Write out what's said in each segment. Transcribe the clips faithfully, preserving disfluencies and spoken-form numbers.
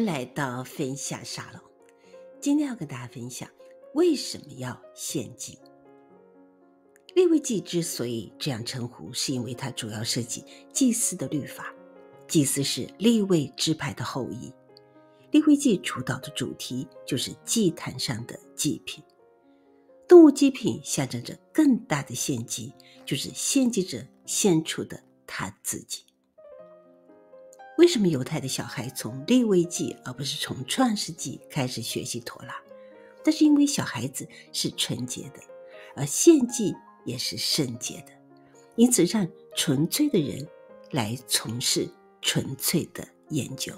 来到分享沙龙，今天要跟大家分享为什么要献祭。利未记之所以这样称呼，是因为它主要涉及祭司的律法。祭司是利未支派的后裔，利未记主导的主题就是祭坛上的祭品。动物祭品象征着更大的献祭，就是献祭者献出的他自己。为什么犹太的小孩从利未记而不是从创世纪开始学习妥拉？那是因为小孩子是纯洁的，而献祭也是圣洁的，因此让纯粹的人来从事纯粹的研究。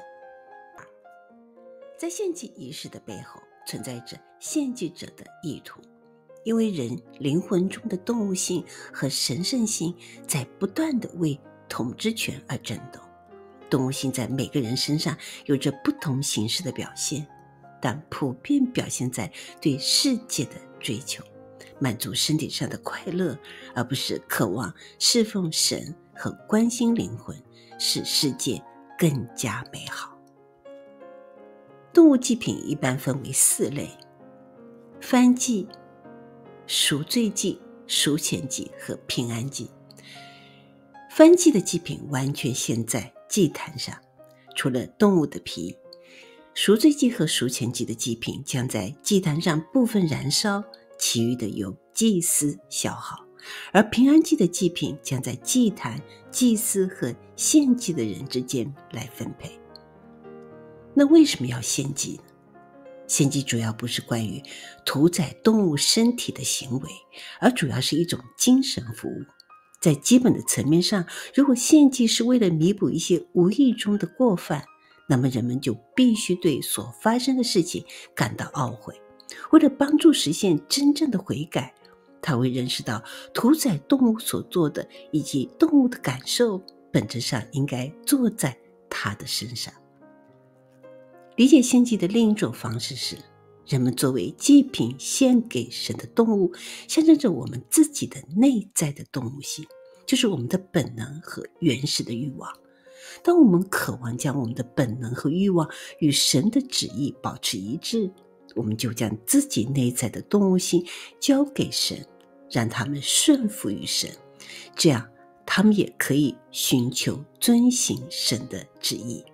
在献祭仪式的背后存在着献祭者的意图，因为人灵魂中的动物性和神圣性在不断地为统治权而争斗。动物性在每个人身上有着不同形式的表现，但普遍表现在对世界的追求，满足身体上的快乐，而不是渴望侍奉神和关心灵魂，使世界更加美好。动物祭品一般分为四类：燔祭、赎罪祭、赎愆祭和平安祭。燔祭的祭品完全献在祭坛上，除了动物的皮。赎罪祭和赎愆祭的祭品将在祭坛上部分燃烧，其余的由祭司消耗，而平安祭的祭品将在祭坛、祭司和献祭的人之间来分配。那为什么要献祭呢？献祭主要不是关于屠宰动物身体的行为，而主要是一种精神服务。在基本的层面上，如果献祭是为了弥补一些无意中的过犯，那么人们就必须对所发生的事情感到懊悔。为了帮助实现真正的悔改，他会认识到屠宰动物所做的以及动物的感受本质上应该做在他的身上。理解献祭的另一种方式是，人们作为祭品献给神的动物，象征着我们自己的内在的动物性，就是我们的本能和原始的欲望。当我们渴望将我们的本能和欲望与神的旨意保持一致，我们就将自己内在的动物性交给神，让他们顺服于神，这样他们也可以寻求遵行神的旨意。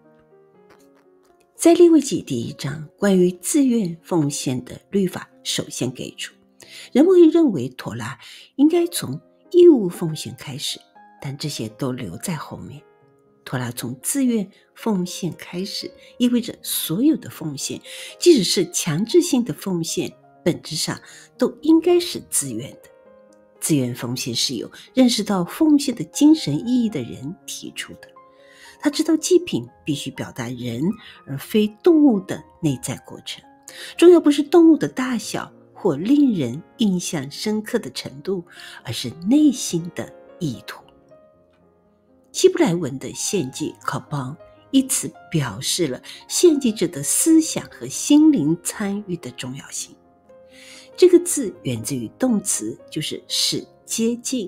在利未记第一章，关于自愿奉献的律法首先给出，人们会认为妥拉应该从义务奉献开始，但这些都留在后面。妥拉从自愿奉献开始，意味着所有的奉献，即使是强制性的奉献，本质上都应该是自愿的。自愿奉献是由认识到奉献的精神意义的人提出的。他知道祭品必须表达人而非动物的内在过程，重要不是动物的大小或令人印象深刻的程度，而是内心的意图。希伯来文的献祭 korban 一词表示了献祭者的思想和心灵参与的重要性。这个字源自于动词，就是使接近。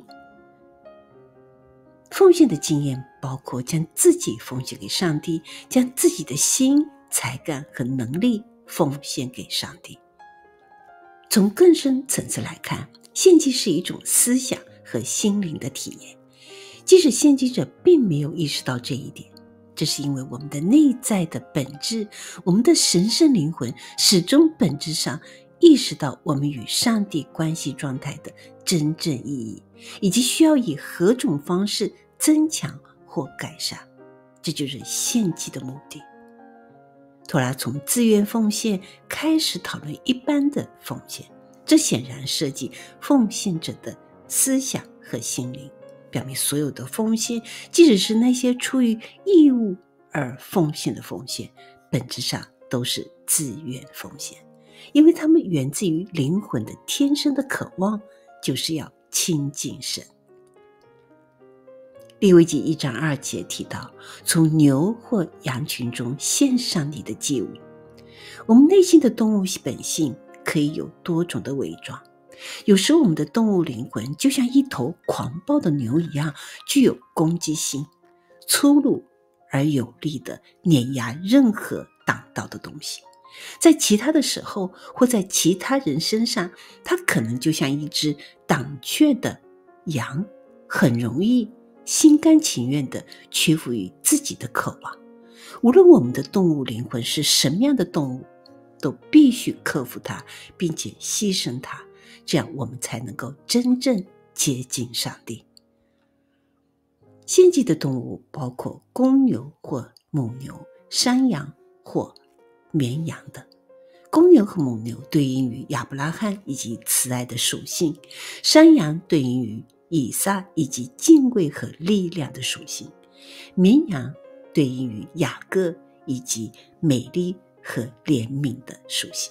奉献的经验包括将自己奉献给上帝，将自己的心、才干和能力奉献给上帝。从更深层次来看，献祭是一种思想和心灵的体验，即使献祭者并没有意识到这一点，这是因为我们的内在的本质，我们的神圣灵魂始终本质上意识到我们与上帝关系状态的真正意义，以及需要以何种方式增强或改善，这就是献祭的目的。妥拉从自愿奉献开始讨论一般的奉献，这显然涉及奉献者的思想和心灵，表明所有的奉献，即使是那些出于义务而奉献的奉献，本质上都是自愿奉献，因为它们源自于灵魂的天生的渴望，就是要亲近神。利未记一章二节提到，从牛或羊群中献上你的祭物。我们内心的动物本性可以有多种的伪装，有时我们的动物灵魂就像一头狂暴的牛一样，具有攻击性，粗鲁而有力地碾压任何挡道的东西。在其他的时候，或在其他人身上，它可能就像一只挡却的羊，很容易心甘情愿地屈服于自己的渴望。无论我们的动物灵魂是什么样的动物，都必须克服它，并且牺牲它，这样我们才能够真正接近上帝。献祭的动物包括公牛或母牛、山羊或绵羊的。公牛和母牛对应于亚伯拉罕以及慈爱的属性，山羊对应于以撒以及敬畏和力量的属性，绵羊对应于雅各以及美丽和怜悯的属性。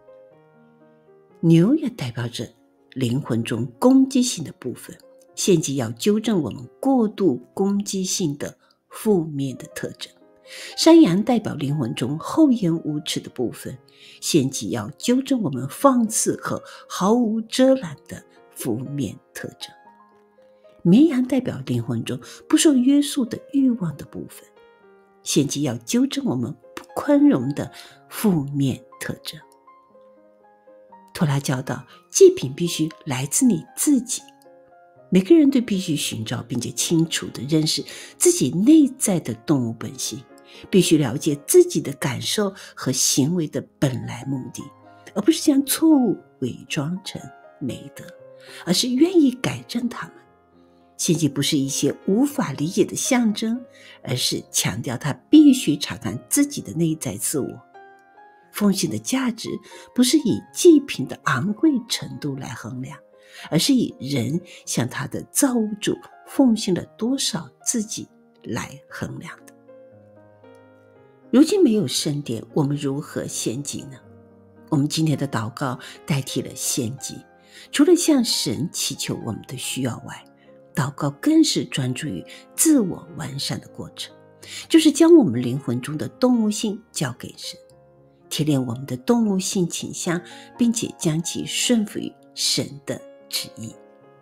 牛也代表着灵魂中攻击性的部分，献祭要纠正我们过度攻击性的负面的特征。山羊代表灵魂中厚颜无耻的部分，献祭要纠正我们放肆和毫无遮拦的负面特征。绵羊代表灵魂中不受约束的欲望的部分，献祭要纠正我们不宽容的负面特征。托拉教导，祭品必须来自你自己。每个人都必须寻找并且清楚地认识自己内在的动物本性，必须了解自己的感受和行为的本来目的，而不是将错误伪装成美德，而是愿意改正它们。献祭不是一些无法理解的象征，而是强调他必须查看自己的内在自我。奉献的价值不是以祭品的昂贵程度来衡量，而是以人向他的造物主奉献了多少自己来衡量的。如今没有圣殿，我们如何献祭呢？我们今天的祷告代替了献祭，除了向神祈求我们的需要外，祷告更是专注于自我完善的过程，就是将我们灵魂中的动物性交给神，提炼我们的动物性倾向，并且将其顺服于神的旨意。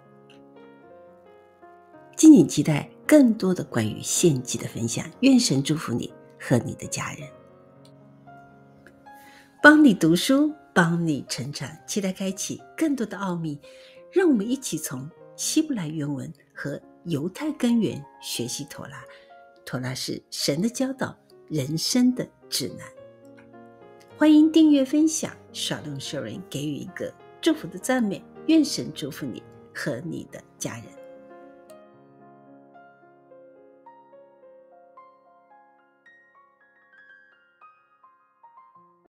敬请期待更多的关于献祭的分享，愿神祝福你和你的家人，帮你读书，帮你成长，期待开启更多的奥秘。让我们一起从希伯来原文和犹太根源学习妥拉。妥拉是神的教导，人生的指南。欢迎订阅分享，刷动 sharing， 给予一个祝福的赞美。愿神祝福你和你的家人。